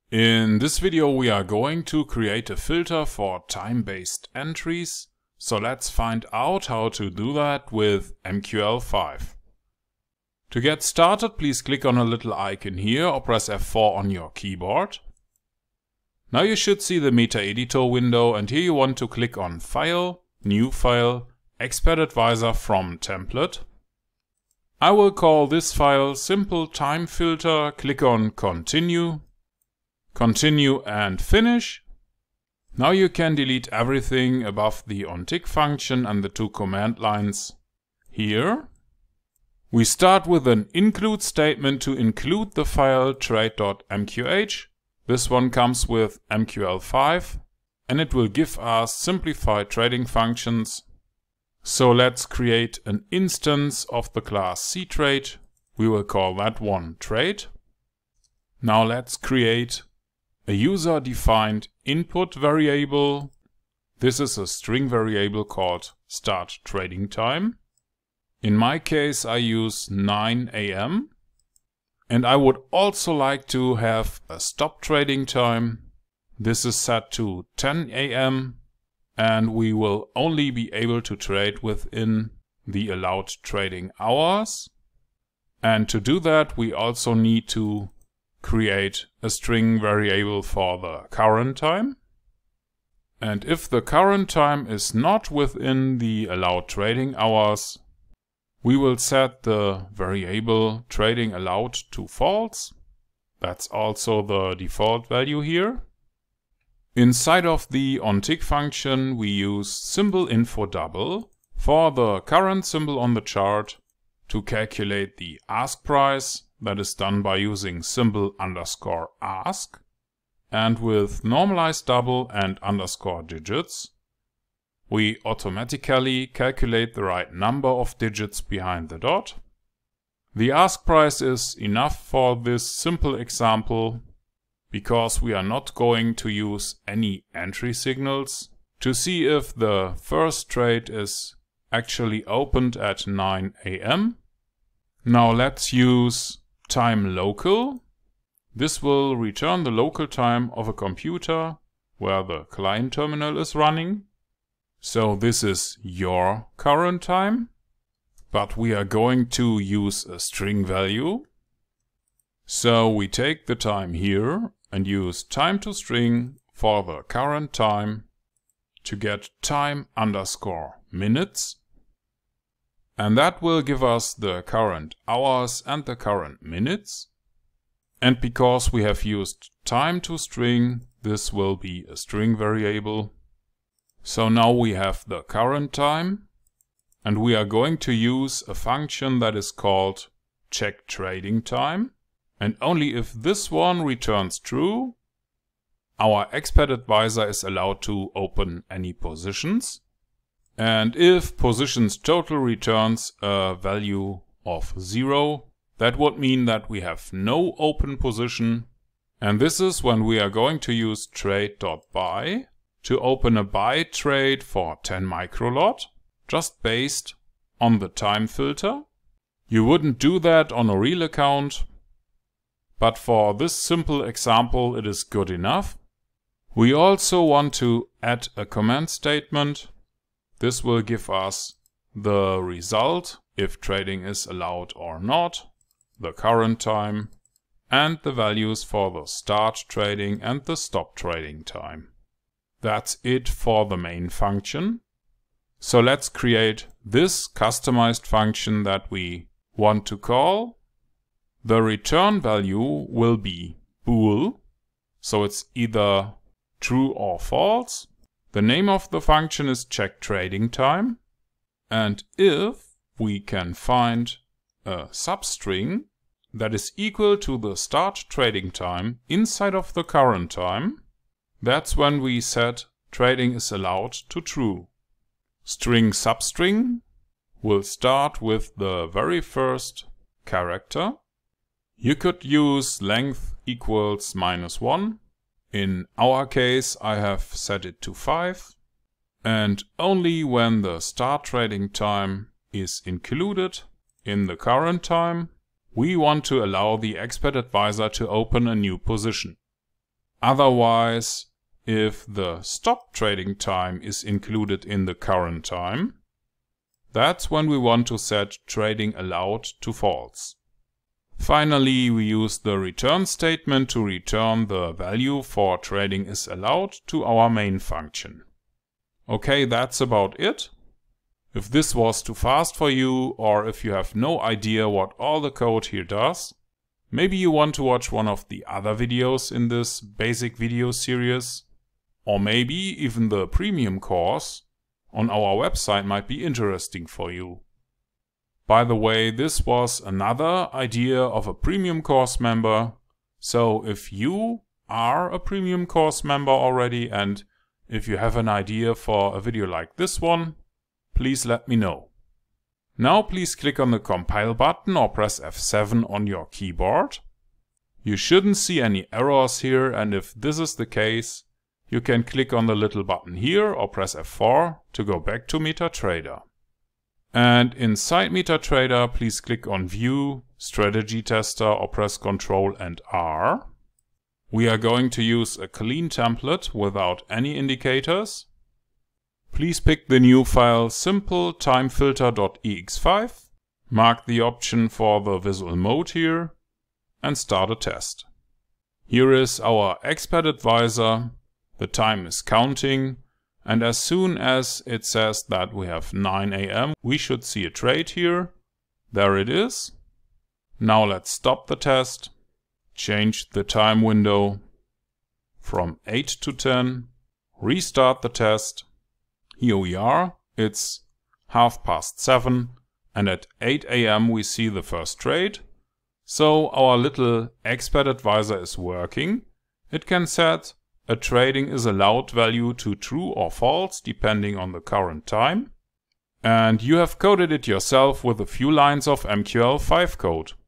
In this video we are going to create a filter for time-based entries, so let's find out how to do that with MQL5. To get started, please click on a little icon here or press F4 on your keyboard. Now you should see the Metaeditor window, and here you want to click on File, New File, Expert Advisor from Template. I will call this file Simple Time Filter, click on Continue. Continue and finish. Now you can delete everything above the ontick function and the two command lines here. We start with an include statement to include the file trade.mqh. This one comes with MQL5 and it will give us simplified trading functions. So let's create an instance of the class ctrade. We will call that one trade. Now let's create a user-defined input variable. This is a string variable called start trading time. In my case I use 9 AM. And I would also like to have a stop trading time. This is set to 10 AM. And we will only be able to trade within the allowed trading hours. And to do that we also need to create a string variable for the current time. And if the current time is not within the allowed trading hours, we will set the variable trading allowed to false. That's also the default value here. Inside of the ontick function we use symbol info double for the current symbol on the chart to calculate the ask price. That is done by using symbol underscore ask, and with normalized double and underscore digits we automatically calculate the right number of digits behind the dot. The ask price is enough for this simple example because we are not going to use any entry signals to see if the first trade is actually opened at 9 AM. Now let's use time local. This will return the local time of a computer where the client terminal is running. So this is your current time, but we are going to use a string value. So we take the time here and use time to string for the current time to get time underscore minutes. And that will give us the current hours and the current minutes. And because we have used time to string, this will be a string variable. So now we have the current time. And we are going to use a function that is called check trading time. And only if this one returns true, our expert advisor is allowed to open any positions. And if positions total returns a value of 0, that would mean that we have no open position. And this is when we are going to use trade.buy to open a buy trade for 10 microlot, just based on the time filter. You wouldn't do that on a real account, but for this simple example it is good enough. We also want to add a command statement. This will give us the result, if trading is allowed or not, the current time, and the values for the start trading and the stop trading time. That's it for the main function. So let's create this customized function that we want to call. The return value will be bool, so it's either true or false. The name of the function is check trading time, and if we can find a substring that is equal to the start trading time inside of the current time, that's when we set trading is allowed to true. String substring will start with the very first character. You could use length equals -1. In our case, I have set it to 5, and only when the start trading time is included in the current time, we want to allow the expert advisor to open a new position. Otherwise, if the stop trading time is included in the current time, that's when we want to set trading allowed to false. Finally, we use the return statement to return the value for trading is allowed to our main function. Okay, that's about it. If this was too fast for you, or if you have no idea what all the code here does, maybe you want to watch one of the other videos in this basic video series, or maybe even the premium course on our website might be interesting for you. By the way, this was another idea of a premium course member. So if you are a premium course member already and if you have an idea for a video like this one, please let me know. Now please click on the compile button or press F7 on your keyboard. You shouldn't see any errors here, and if this is the case, you can click on the little button here or press F4 to go back to MetaTrader. And inside MetaTrader, please click on View, Strategy Tester or press Ctrl and R. We are going to use a clean template without any indicators. Please pick the new file simpletimefilter.ex5, mark the option for the visual mode here, and start a test. Here is our expert advisor. The time is counting, and as soon as it says that we have 9 AM, we should see a trade here. There it is. Now let's stop the test, change the time window from 8 to 10, restart the test. Here we are, it's 7:30, and at 8 AM we see the first trade. So our little expert advisor is working. It can set a trading is allowed value to true or false depending on the current time. And you have coded it yourself with a few lines of MQL5 code.